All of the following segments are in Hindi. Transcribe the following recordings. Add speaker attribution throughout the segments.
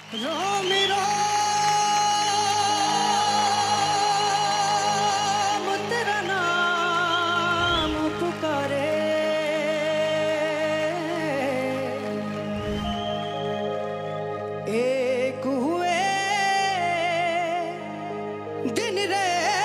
Speaker 1: एक हुए दिन रे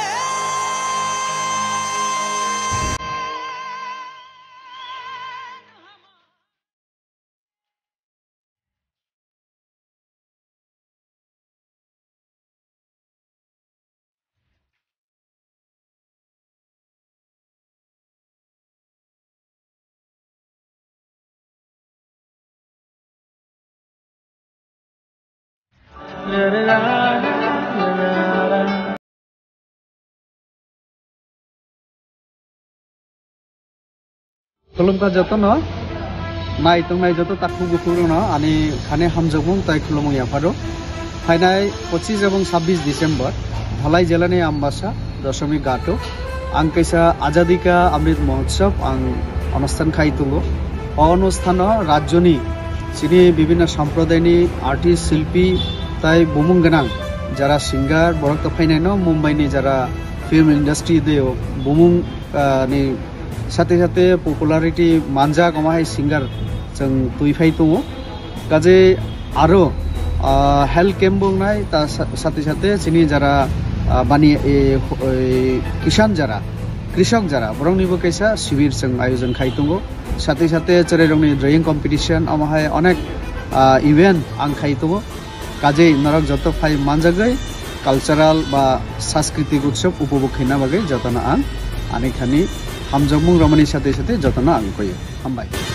Speaker 2: खुलुमका जतन नाय तंनाय जत ताकु गुफुरनो आनि खाने हामजोबुं ताय खुलुमु याफारो फाइनाय 25 एवं 26 डिसेम्बर धलाई जिल्लानि आमबासा दशमी घाटो आं कैसा आजादी का अमृत महोत्सव आं अनुष्ठान खाइतुंगो अनुष्ठान राज्यनि चिनि विभिन्न सम्प्रदायनि आर्टिस्ट शिल्पी ताय बुमुं गोनां जारा सिंगार बरक तफायनाय न मुम्बाइनि जारा फिल्म इंडस्ट्री दे बुमुं नि साथे साथे पपुलारिटी मानजा गमाहाय सिंगार जों तुइफाय दङ काजे आरो हेल्थ कैम्प बुंनाय ता साथे साथे चिनि जारा बानि किसान जारा कृषक जारा बरंनिबो कैसा शिविर जों आयोजन खाइ दङ साथे साथे चेरै रंनि ड्रयिं कम्पिटिशन अमाहाय अनेक इवेंट आं खाइ दङ काजे नरक जत फाय मानजागै कल्चरल बा सांस्कृतिक उत्सव उपभोग खैना बागै जतना आं आनिखानि हामजोबुं रमनि साथे साथे जतना आं कयो हामबाय।